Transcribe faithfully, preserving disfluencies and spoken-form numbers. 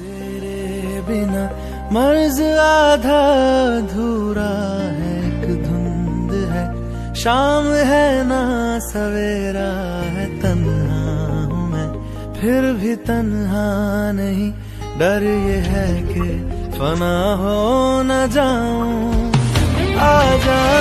तेरे बिना मर्ज आधा अधूरा है, एक धुंध है, शाम है ना सवेरा है, तन्हा हूँ मैं फिर भी तन्हा नहीं, डर ये है कि फना हो न जाऊं। आजा